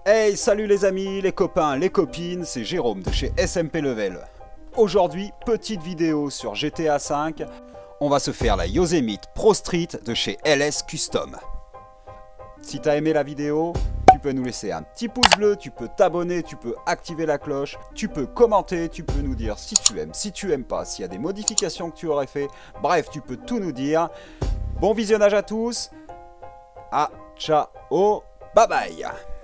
Hey, salut les amis, les copains, les copines, c'est Jérôme de chez SMP Level. Aujourd'hui, petite vidéo sur GTA V. On va se faire la Yosemite Pro Street de chez LS Custom. Si t'as aimé la vidéo, tu peux nous laisser un petit pouce bleu, tu peux t'abonner, tu peux activer la cloche, tu peux commenter, tu peux nous dire si tu aimes pas, s'il y a des modifications que tu aurais fait. Bref, tu peux tout nous dire. Bon visionnage à tous. Ah, ciao, bye bye.